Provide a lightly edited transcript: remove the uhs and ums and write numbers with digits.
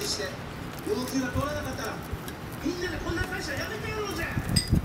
して要求が通らなかったらみんなでこんな会社辞めてやろうぜ。